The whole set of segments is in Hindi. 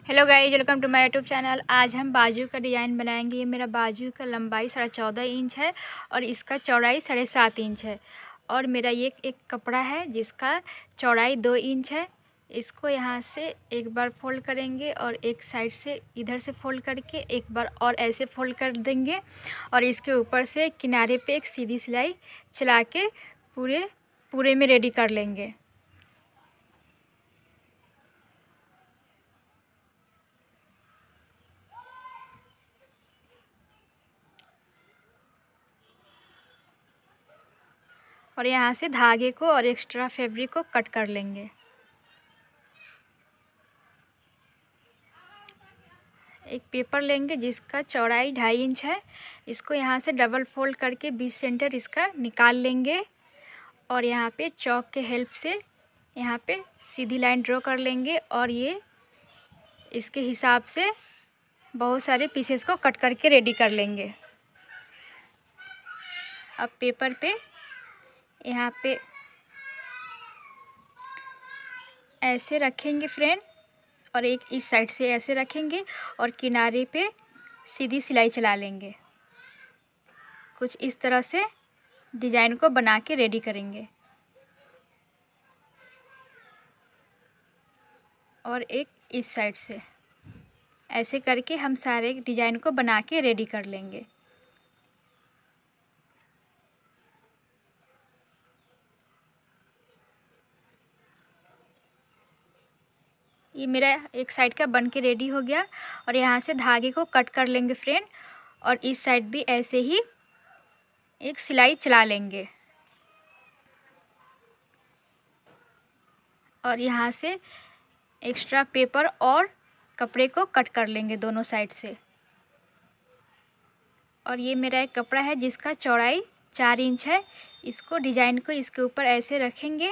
Hello guys, welcome to my YouTube channel. आज हम बाजू का डिज़ाइन बनाएंगे। ये मेरा बाजू का लंबाई 14.5 इंच है और इसका चौड़ाई 7.5 इंच है। और मेरा ये एक कपड़ा है जिसका चौड़ाई 2 इंच है। इसको यहाँ से एक बार फोल्ड करेंगे और एक साइड से इधर से फोल्ड करके एक बार और ऐसे फोल्ड कर देंगे और इसके ऊपर से किनारे पे एक सीधी सिलाई चला के पूरे में रेडी कर लेंगे। और यहाँ से धागे को और एक्स्ट्रा फैब्रिक को कट कर लेंगे। एक पेपर लेंगे जिसका चौड़ाई 2.5 इंच है। इसको यहाँ से डबल फोल्ड करके 20 सेंटर इसका निकाल लेंगे और यहाँ पे चॉक के हेल्प से यहाँ पे सीधी लाइन ड्रॉ कर लेंगे और ये इसके हिसाब से बहुत सारे पीसेस को कट करके रेडी कर लेंगे। अब पेपर पे यहाँ पे ऐसे रखेंगे फ्रेंड और एक इस साइड से ऐसे रखेंगे और किनारे पे सीधी सिलाई चला लेंगे। कुछ इस तरह से डिज़ाइन को बना के रेडी करेंगे और एक इस साइड से ऐसे करके हम सारे डिज़ाइन को बना के रेडी कर लेंगे। ये मेरा एक साइड का बन के रेडी हो गया और यहाँ से धागे को कट कर लेंगे फ्रेंड और इस साइड भी ऐसे ही एक सिलाई चला लेंगे और यहाँ से एक्स्ट्रा पेपर और कपड़े को कट कर लेंगे दोनों साइड से। और ये मेरा एक कपड़ा है जिसका चौड़ाई 4 इंच है। इसको डिज़ाइन को इसके ऊपर ऐसे रखेंगे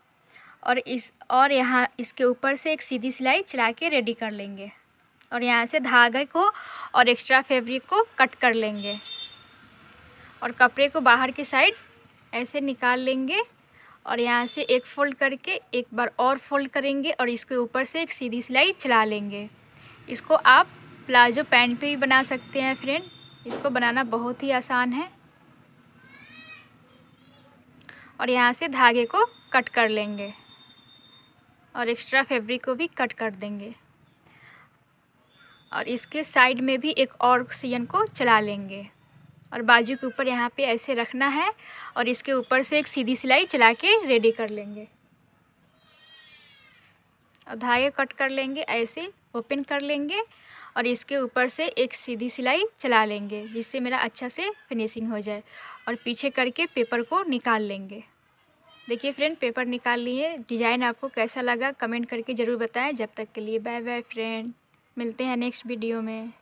और यहाँ इसके ऊपर से एक सीधी सिलाई चला के रेडी कर लेंगे और यहाँ से धागे को और एक्स्ट्रा फैब्रिक को कट कर लेंगे और कपड़े को बाहर की साइड ऐसे निकाल लेंगे और यहाँ से एक फोल्ड करके एक बार और फोल्ड करेंगे और इसके ऊपर से एक सीधी सिलाई चला लेंगे। इसको आप प्लाजो पैंट पे भी बना सकते हैं फ्रेंड। इसको बनाना बहुत ही आसान है और यहाँ से धागे को कट कर लेंगे और एक्स्ट्रा फैब्रिक को भी कट कर देंगे और इसके साइड में भी एक और सियन को चला लेंगे और बाजू के ऊपर यहाँ पे ऐसे रखना है और इसके ऊपर से एक सीधी सिलाई चला के रेडी कर लेंगे और धागे कट कर लेंगे, ऐसे ओपन कर लेंगे और इसके ऊपर से एक सीधी सिलाई चला लेंगे जिससे मेरा अच्छा से फिनिशिंग हो जाए और पीछे करके पेपर को निकाल लेंगे। देखिए फ्रेंड, पेपर निकाल लिए। डिज़ाइन आपको कैसा लगा कमेंट करके ज़रूर बताएं। जब तक के लिए बाय बाय फ्रेंड, मिलते हैं नेक्स्ट वीडियो में।